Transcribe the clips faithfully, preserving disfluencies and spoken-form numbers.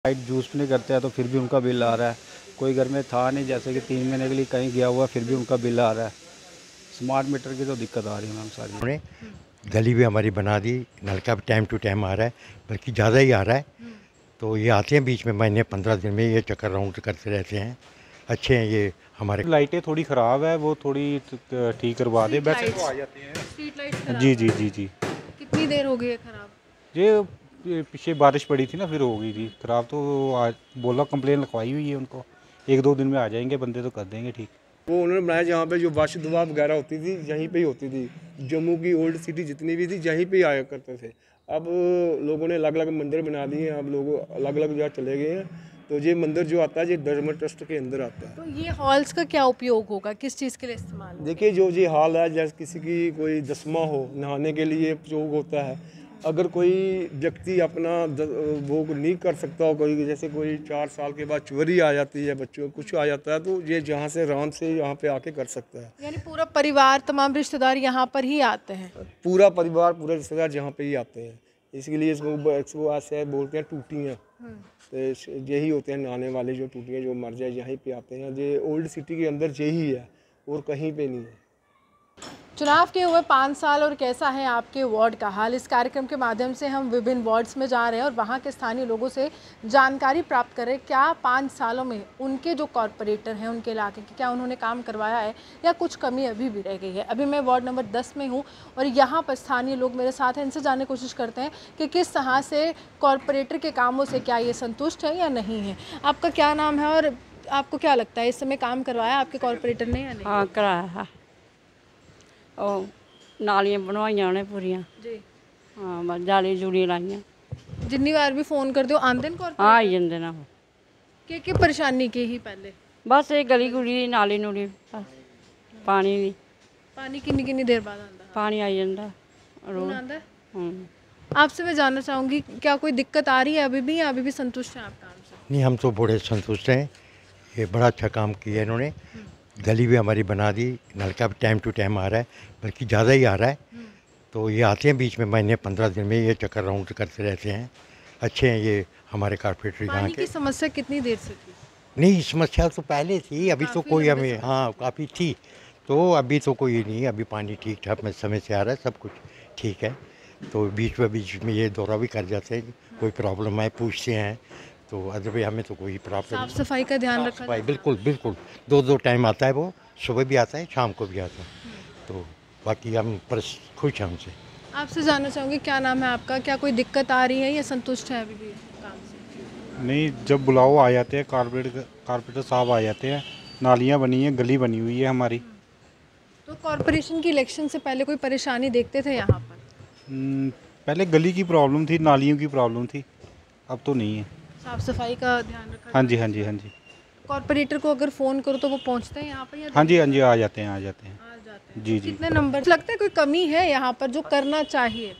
Light use नहीं करते हैं तो फिर भी उनका बिल आ रहा है। कोई घर में था नहीं, जैसे कि तीन महीने के लिए कहीं गया हुआ, फिर भी उनका बिल आ रहा है। स्मार्ट मीटर की तो दिक्कत आ रही है मैम सारी। उन्होंने गली भी हमारी बना दी, नलका भी टाइम टू टाइम आ रहा है, बल्कि ज़्यादा ही आ रहा है। तो ये आते हैं बीच में, महीने पंद्रह दिन में ये चक्कर राउंड करते रहते हैं। अच्छे हैं ये हमारे। लाइटें थोड़ी ख़राब है, वो थोड़ी ठीक करवा दे। वैसे तो आ जाते हैं। स्ट्रीट लाइट्स जी जी जी जी कितनी देर हो गई है खराब? ये ये पीछे बारिश पड़ी थी ना, फिर हो गई थी ख़राब। तो आज बोला कंप्लेन लिखवाई हुई है उनको, एक दो दिन में आ जाएंगे बंदे तो कर देंगे ठीक। वो उन्होंने बनाया जहाँ पे जो बारिश दुआ वगैरह होती थी यहीं पे ही होती थी। जम्मू की ओल्ड सिटी जितनी भी थी यहीं पे ही आया करते थे। अब लोगों ने अलग अलग मंदिर बना दिए हैं, अब लोग अलग अलग जगह चले गए हैं। तो ये मंदिर जो आता है ये धर्म ट्रस्ट के अंदर आता है। तो ये हॉल्स का क्या उपयोग होगा, किस चीज़ के लिए इस्तेमाल होगा? देखिए जो ये हाल है, जैसे किसी की कोई दसमा हो, नहाने के लिए उपयोग होता है। अगर कोई व्यक्ति अपना वो नहीं कर सकता हो, कोई जैसे कोई चार साल के बाद चोरी आ जाती है, बच्चों को कुछ आ जाता है, तो ये जहाँ से आराम से यहाँ पे आके कर सकता है। यानी पूरा परिवार, तमाम रिश्तेदार यहाँ पर ही आते हैं? पूरा परिवार, पूरे रिश्तेदार यहाँ पे ही आते हैं। इसके लिए इसको इसको ऐसे बोलते हैं टूटियाँ। तो यही होते हैं नहाने वाले जो टूटियाँ जो मर जाए यहीं पे आते हैं। ये ओल्ड सिटी के अंदर यही है और कहीं पे नहीं है। चुनाव के हुए पाँच साल और कैसा है आपके वार्ड का हाल, इस कार्यक्रम के माध्यम से हम विभिन्न वार्ड्स में जा रहे हैं और वहाँ के स्थानीय लोगों से जानकारी प्राप्त करें क्या पाँच सालों में उनके जो कॉरपोरेटर हैं उनके इलाके के क्या उन्होंने काम करवाया है या कुछ कमी अभी भी रह गई है। अभी मैं वार्ड नंबर दस में हूँ और यहाँ पर स्थानीय लोग मेरे साथ हैं, इनसे जानने की कोशिश करते हैं कि किस तरह से कॉरपोरेटर के कामों से क्या ये संतुष्ट है या नहीं है। आपका क्या नाम है और आपको क्या लगता है इस समय काम करवाया आपके कॉरपोरेटर ने या नहीं? हाँ कराया है। ਉਹ ਨਾਲੀਆਂ ਬਣਵਾਈਆਂ ਉਹਨੇ ਪੂਰੀਆਂ जी ਹਾਂ ਬਸ ਜਾਲੀ ਜੂੜੀ ਲਾਈਆਂ जिन्नी बार भी फोन कर दो आंदे न कॉरपोरेटर ਆ ਹੀ ਜਾਂਦੇ ਨੇ ਉਹ के के परेशानी की ही पहले ਬਸ ਇਹ ਗਲੀ ਗੁਲੀ ਦੀ ਨਾਲੀ ਨੂਲੀ ਬਸ ਪਾਣੀ ਦੀ पानी किन्नी किन्नी देर बाद आंदा है? ਪਾਣੀ ਆਈ ਜਾਂਦਾ कौन रोज आंदा है? हम्म। आपसे मैं जानना चाहूँगी क्या कोई दिक्कत आ रही है अभी भी या अभी भी संतुष्ट हैं आप काम से? नहीं, हम तो बड़े संतुष्ट हैं। ये बड़ा अच्छा काम किया इन्होंने। गली भी हमारी बना दी, नलका भी टाइम टू टाइम आ रहा है, बल्कि ज़्यादा ही आ रहा है। तो ये आते हैं बीच में, महीने पंद्रह दिन में ये चक्कर राउंड करते रहते हैं। अच्छे हैं ये हमारे कॉर्पोरेटर यहाँ पानी के। की समस्या कितनी देर से थी? नहीं, समस्या तो पहले थी, अभी तो काफ़ी कोई लंबे हमें, हाँ काफ़ी थी, तो अभी तो कोई नहीं, अभी पानी ठीक ठाक में समय से आ रहा है, सब कुछ ठीक है। तो बीच में बीच में ये दौरा भी कर जाते हैं, कोई प्रॉब्लम है पूछते हैं, तो अदरवाइज हमें तो कोई प्रॉब्लम साफ नहीं। सफाई का ध्यान रखा भाई जाता है? बिल्कुल बिल्कुल, दो दो टाइम आता है, वो सुबह भी आता है, शाम को भी आता है। तो बाकी हम पर खुश हैं हमसे। आपसे जानना चाहूँगी क्या नाम है आपका, क्या कोई दिक्कत आ रही है या संतुष्ट है अभी भी काम से? नहीं, जब बुलाओ आ जाते हैं, कारपोरेटर कारपोरेटर साहब आ जाते हैं। नालियाँ बनी हैं, गली बनी हुई है हमारी। तो कॉरपोरेशन की इलेक्शन से पहले कोई परेशानी देखते थे यहाँ पर? हम्म, पहले गली की प्रॉब्लम थी, नालियों की प्रॉब्लम थी, अब तो नहीं है। साफ सफाई का ध्यान रखा हाँ जी हाँ जी हाँ जी कॉरपोरेटर को अगर फ़ोन करो तो वो पहुँचते हैं यहाँ पर या हाँ जी हाँ जी आ जाते हैं आ जाते हैं आ जाते हैं? जी जी। कितने नंबर लगता है कोई कमी है यहाँ पर जो करना चाहिए?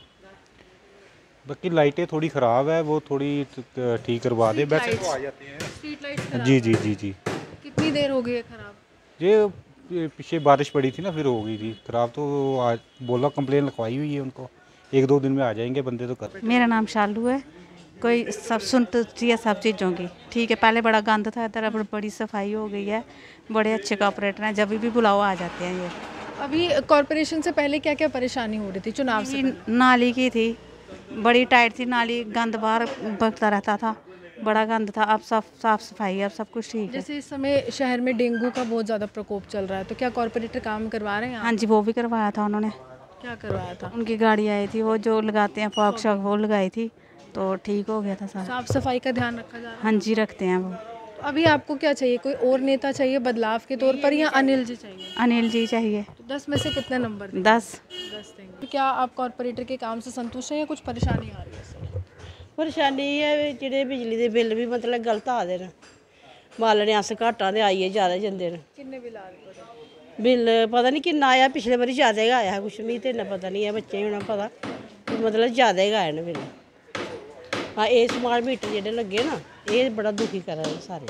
बाकी लाइटें थोड़ी ख़राब है, वो थोड़ी ठीक करवा दे। वैसे तो आ जाते हैं। स्ट्रीट लाइट्स जी जी जी जी कितनी देर हो गई है खराब? ये ये पीछे बारिश पड़ी थी ना, फिर हो गई थी ख़राब। तो आज बोला कंप्लेन लिखवाई हुई है उनको, एक दो दिन में आ जाएंगे बंदे तो कर। मेरा नाम शालू है। कोई सब संतुष्टि है सब चीज़ों की, ठीक है। पहले बड़ा गंद था इधर, अब बड़ी सफाई हो गई है, बड़े अच्छे कॉपरेटर हैं, जब भी बुलाओ आ जाते हैं ये। अभी कॉरपोरेशन से पहले क्या क्या परेशानी हो रही थी चुनाव से ये पहले? नाली की थी, बड़ी टाइट थी नाली, गंद बाहर बगता रहता था, बड़ा गंद था। अब सब साफ सफाई है, अब सब कुछ ठीक है। जैसे इस समय शहर में डेंगू का बहुत ज़्यादा प्रकोप चल रहा है, तो क्या कॉरपोरेटर काम करवा रहे हैं यहाँ? हाँ जी, वो भी करवाया था उन्होंने। क्या करवाया था? उनकी गाड़ी आई थी, वो जो लगाते हैं फॉग शॉग, वो लगाई थी, तो ठीक हो गया था सारा। साफ सफाई का ध्यान रखा जा रहा है? हाँ जी, रखते हैं वो। तो अभी आपको क्या चाहिए, कोई और नेता चाहिए बदलाव के तौर पर या अनिल जी चाहिए? अनिल जी चाहिए। तो दस में से कितने नंबर देंगे? दस। दस देंगे। तो क्या आप कॉरपोरेटर के काम से संतुष्ट हैं या कुछ परेशानी आ रही है इससे? परेशानी है ਜਿਹੜੇ बिजली के बिल भी मतलब गलत आते हैं, बालने अस घट्ट आते आइए ज़्यादा जंदे न। किन्ने बिल आ रहे हैं? बिल पता नहीं किन्ना आया, पिछले बारी ज़्यादा गै आया, कुछ मिगी तो इन्ना पता नहीं है, बच्चे होना पता, मतलब ज़्यादा गै आए न बिल। हाँ, ये स्मार्ट मीटर जेह्ड़े लगे ना, ये बड़ा दुखी करा दे सारे।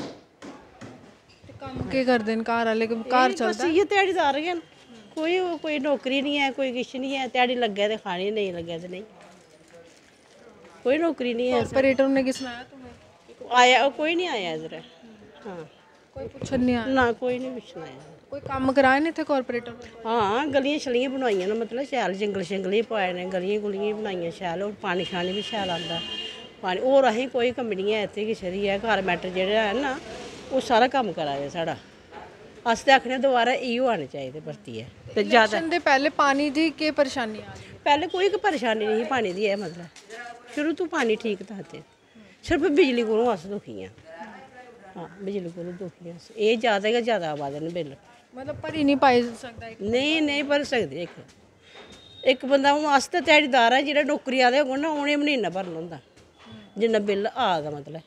तो काम के करदे न घर वाले, घर चलदा? इ'यै ध्याड़ीदार गै न, कोई कोई नौकरी नहीं है, कोई किश नहीं है, ध्याड़ी लग्गे ते खानी, नहीं लग्गे ते नहीं, कोई नौकरी नहीं है। कॉरपोरेटर ने किस सुनाया तुम्हें कि आया कोई नहीं आया इधर। हाँ कोई पुछन नहीं आया? ना कोई नहीं पुछना आया। कोई काम कराए नहीं थे कारपोरेटर? हाँ गलियां शलियां बनवाइयां ना, मतलब शैल जंगल शंगल ही पाए ने, गलियां गुलियां बनाइयां शैल, और पानी शानी भी शैल आंदा पानी। और असें कोई कमी नहीं है इत्थे किसे दी है। कारपेंटर जेह्ड़े है ना वो सारा कम्म करा दे साढ़ा। अस ते आखने दोबारा इयो आने चाहिए परतियै ते ज्यादा। इलेक्शन दे पहले पानी दी के परेशानी आ रही? पहले कोई परेशानी नहीं पानी दी है, मतलब शुरू तो पानी ठीक था ते सिर्फ बिजली कोलों अस दुखी हैं। हाँ बिजली कोलों दुखी हैं, ये ज़्यादा गै ज़्यादा आवा दे न बिल। मतलब भरी नहीं पाई सकदा? नहीं नहीं भर सकदे। इक इक बंदा हूँ अस ते ध्याड़ीदार है, जेह्ड़े नौकरी आह्ले होङन ना उ'नें बी निं इन्ना भरना होंदा जिन्ना बिल आ दा। मतलब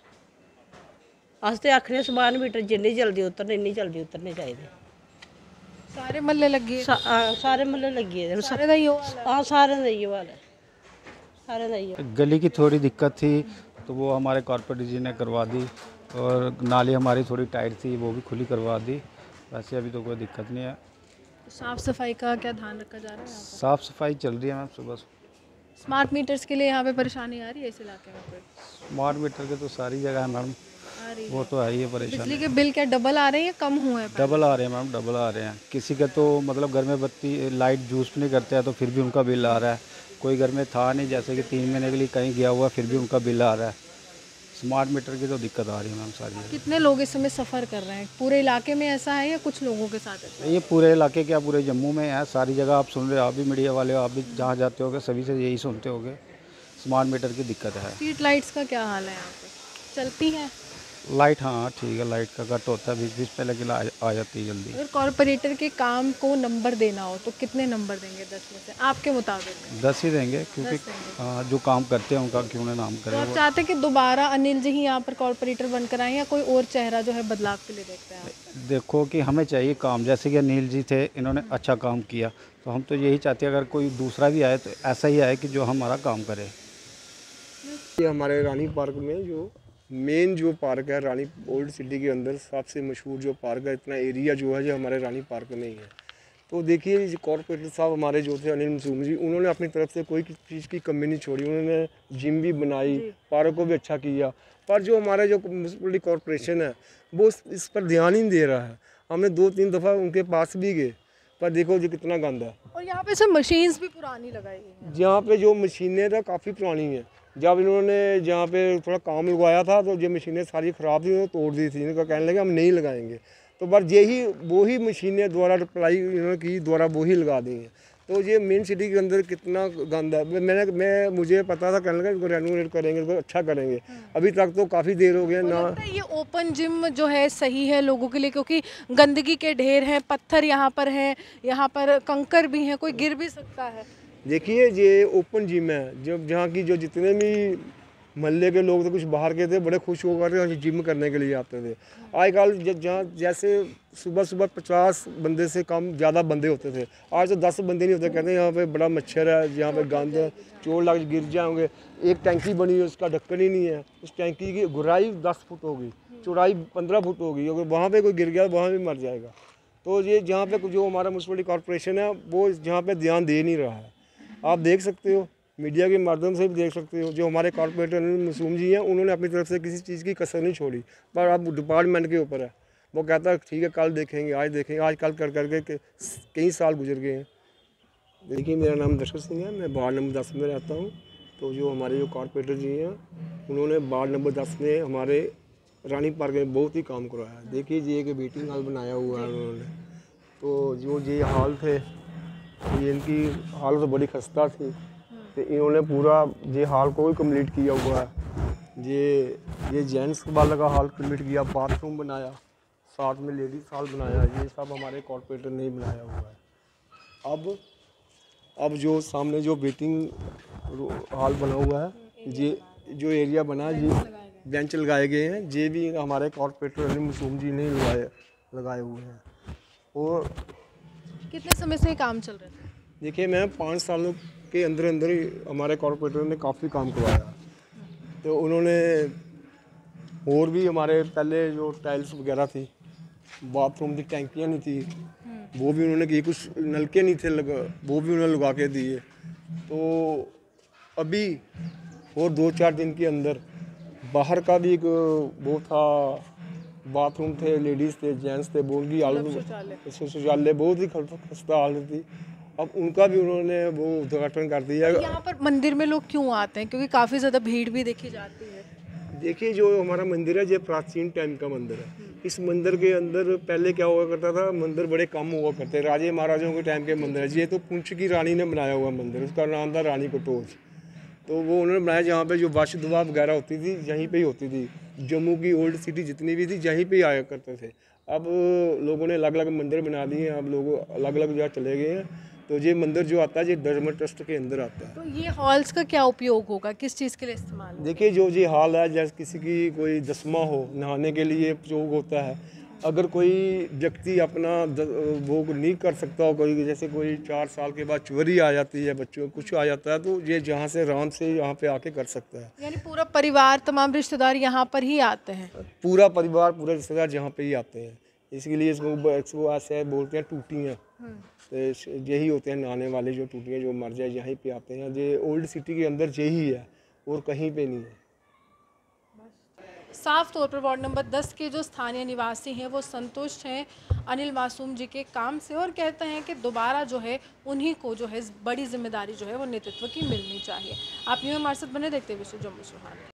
अस ते आखने स्मार्ट मीटर जिन्नी जल्दी उतरने इन्नी जल्दी उतरने चाहिए। सारे महल्ले लगे? सा, आ, सारे म्हल्ले लगे दे। सारे दा इयो हाल है? हाँ सारे दा इयो हाल है, सारे दा इयो। गली की थोड़ी दिक्कत थी तो वो हमारे कॉर्पोरेटर जी ने करवा दी, और नाली हमारी थोड़ी टाइट थी वो भी खुली करवा दी। वैसे अभी तो कोई दिक्कत नहीं है। साफ सफाई का क्या ध्यान रखा जा रहा है यहाँ साफ़ सफाई चल रही है मैम सुबह से। पे? स्मार्ट मीटर्स के लिए यहाँ पे परेशानी आ रही है इस इलाके में कोई? स्मार्ट मीटर के तो सारी जगह है मैडम, आ रही है। वो तो है ही है परेशानी। बिजली के बिल क्या डबल आ रहे हैं या कम हुए हैं? डबल आ रहे हैं मैम, डबल आ रहे हैं। किसी का तो मतलब घर में बत्ती लाइट यूज़ नहीं करते हैं तो फिर भी उनका बिल आ रहा है। कोई घर में था नहीं, जैसे कि तीन महीने के लिए कहीं गया हुआ फिर भी उनका बिल आ रहा है। स्मार्ट मीटर की तो दिक्कत आ रही है मैम सारी। कितने लोग इस समय सफ़र कर रहे हैं? पूरे इलाके में ऐसा है या कुछ लोगों के साथ ऐसा? ये पूरे इलाके क्या पूरे जम्मू में है, सारी जगह आप सुन रहे हो, आप भी मीडिया वाले हो, आप भी जहाँ जाते होगे सभी से यही सुनते होगे, स्मार्ट मीटर की दिक्कत है। स्ट्रीट लाइट्स का क्या हाल है यहाँ पे? चलती हैं? लाइट हाँ ठीक है, लाइट का कट होता है बीच बीच पे, लेकिन आ, आ जाती है जल्दी। अगर कॉरपोरेटर के काम को नंबर देना हो तो कितने नंबर देंगे दस में से आपके मुताबिक? दस ही देंगे, क्योंकि हाँ जो काम करते हैं उनका क्यों ना नाम तो करें। आप चाहते हैं कि दोबारा अनिल जी ही यहाँ पर कॉरपोरेटर बनकर आए या कोई और चेहरा जो है बदलाव के लिए देखते हैं आप? देखो कि हमें चाहिए काम, जैसे कि अनिल जी थे इन्होंने अच्छा काम किया, तो हम तो यही चाहते हैं अगर कोई दूसरा भी आए तो ऐसा ही आए कि जो हमारा काम करे। ये हमारे रानी पार्क में जो मेन जो पार्क है रानी ओल्ड सिटी के अंदर सबसे मशहूर जो पार्क है, इतना एरिया जो है जो हमारे रानी पार्क में ही है। तो देखिए कॉर्पोरेटर साहब हमारे जो थे अनिल मासूम जी, उन्होंने अपनी तरफ से कोई चीज़ की कमी नहीं छोड़ी। उन्होंने जिम भी बनाई, पार्क को भी अच्छा किया, पर जो हमारा जो म्यूनसिपलिटी कॉर्पोरेशन है वो इस पर ध्यान ही नहीं दे रहा है। हमने दो तीन दफ़ा उनके पास भी गए, पर देखो जी कितना गंद है। और यहाँ पे सब मशीन्स भी पुरानी लगाई गई हैं। यहाँ पे जो मशीनें था काफ़ी पुरानी हैं। जब इन्होंने जहाँ पे थोड़ा काम लगवाया था तो ये मशीनें सारी ख़राब थी, उन्होंने तोड़ दी थी। इनका कहने लगे हम नहीं लगाएंगे, तो बस यही वही मशीनें द्वारा अप्लाई इन्होंने की, द्वारा वही लगा दी हैं। तो ये मेन सिटी के अंदर कितना गंद है। मैंने मैं मुझे पता था, कहने लगा इसको रेनोवेट करेंगे, इसको अच्छा करेंगे। अभी तक तो काफ़ी देर हो गया ना। लगता है ये ओपन जिम जो है सही है लोगों के लिए, क्योंकि गंदगी के ढेर हैं, पत्थर यहाँ पर हैं, यहाँ पर कंकर भी हैं, कोई गिर भी सकता है। देखिए ये ओपन जिम है, जब जहाँ की जो जितने भी मोहल्ले के लोग थे कुछ बाहर के थे, बड़े खुश होकर जिम करने के लिए आते थे। आजकल जहाँ जैसे सुबह सुबह पचास बंदे से कम ज़्यादा बंदे होते थे, आज तो दस बंदे नहीं होते। कहते हैं यहाँ पे बड़ा मच्छर है, यहाँ पे गंद है, चोट लग गिर जाएंगे। एक टैंकी बनी है उसका ढक्कन ही नहीं है, उस टैंकी की गुराई दस फुट होगी, चौड़ाई पंद्रह फुट होगी, अगर वहाँ पर कोई गिर गया वहाँ भी मर जाएगा। तो ये जहाँ पे जो हमारा म्यूनसिपलिटी कॉर्पोरेशन है वो जहाँ पे ध्यान दे नहीं रहा है। आप देख सकते हो, मीडिया के माध्यम से भी देख सकते हो, जो हमारे कॉर्पोरेटर मासूम जी हैं उन्होंने अपनी तरफ से किसी चीज़ की कसर नहीं छोड़ी। पर अब डिपार्टमेंट के ऊपर है, वो कहता है ठीक है कल देखेंगे, आज देखेंगे, आज कल कर करके कई साल गुजर गए हैं। देखिए मेरा नाम दशरथ सिंह है, मैं वार्ड नंबर दस में रहता हूँ। तो जो हमारे जो कॉर्पोरेटर जी हैं उन्होंने वार्ड नंबर दस में हमारे रानी पार्क में बहुत ही काम करवाया है। देखिए जी एक मीटिंग हॉल बनाया हुआ है उन्होंने, तो जो ये हॉल थे ये इनकी हालत तो बड़ी खस्ता थी, तो इन्होंने पूरा ये हॉल को भी कम्प्लीट किया हुआ है। ये ये जेंट्स वाला का हॉल कम्प्लीट किया, बाथरूम बनाया, साथ में लेडीज़ हॉल बनाया, ये सब हमारे कॉर्पोरेटर ने बनाया हुआ है। अब अब जो सामने जो वेटिंग हॉल बना हुआ है, ये जो एरिया बना है, ये बेंच लगाए गए हैं, ये भी हमारे कॉर्पोरेटर अली मासूम जी ने लगाए लगाए हुए हैं। और कितने समय से ये काम चल रहा है? देखिए मैं पाँच सालों के अंदर अंदर ही हमारे कॉर्पोरेटर ने काफ़ी काम करवाया। तो उन्होंने और भी हमारे पहले जो टाइल्स वगैरह थी, बाथरूम की टैंकियाँ नहीं थी, वो भी उन्होंने की, कुछ नलके नहीं थे लगा, वो भी उन्होंने लगा के दिए। तो अभी और दो चार दिन के अंदर बाहर का भी एक वो था, बाथरूम थे, लेडीज़ थे, जेंट्स थे, वो उनकी हालत शौचालय बहुत ही खस्ता हालत थी। अब उनका भी उन्होंने वो उद्घाटन कर दिया। यहाँ पर मंदिर में लोग क्यों आते हैं? क्योंकि काफ़ी ज़्यादा भीड़ भी देखी जाती है। देखिए, जो हमारा मंदिर है ये प्राचीन टाइम का मंदिर है। इस मंदिर के अंदर पहले क्या हुआ करता था, मंदिर बड़े कम हुआ करते, राजे महाराजाओं के टाइम के मंदिर है। ये तो पुंछ की रानी ने बनाया हुआ मंदिर, उसका नाम था रानी कटोच। तो वो उन्होंने बनाया जहाँ पे जो वाश दुआ वगैरह होती थी यहीं पे ही होती थी। जम्मू की ओल्ड सिटी जितनी भी थी यहीं पे ही आया करते थे। अब लोगों ने अलग अलग मंदिर बना दिए हैं, अब लोग अलग अलग जगह चले गए हैं। तो ये मंदिर जो आता है ये धर्म ट्रस्ट के अंदर आता है। तो ये हॉल्स का क्या उपयोग होगा, किस चीज़ के लिए इस्तेमाल होगा? देखिए, जो ये हाल है, जैसे किसी की कोई दसमा हो, नहाने के लिए उपयोग होता है। अगर कोई व्यक्ति अपना वो नहीं कर सकता हो, कोई जैसे कोई चार साल के बाद चोरी आ जाती है, बच्चों कुछ आ जाता है, तो ये जहाँ से आराम से यहाँ पे आके कर सकता है। यानी पूरा परिवार, तमाम रिश्तेदार यहाँ पर ही आते हैं? पूरा परिवार, पूरे रिश्तेदार यहाँ पे ही आते हैं। इसके लिए इसको इसको ऐसे बोलते हैं टूटियाँ। तो यही होते हैं नहाने वाले, जो टूटियाँ जो मर जाए यहीं पे आते हैं। ये ओल्ड सिटी के अंदर यही है और कहीं पे नहीं है। साफ तौर पर वार्ड नंबर दस के जो स्थानीय निवासी हैं वो संतुष्ट हैं अनिल मासूम जी के काम से और कहते हैं कि दोबारा जो है उन्हीं को जो है बड़ी जिम्मेदारी जो है वो नेतृत्व की मिलनी चाहिए। आप यूँ हमारे साथ बने देखते हुए जम्मू सुहाना।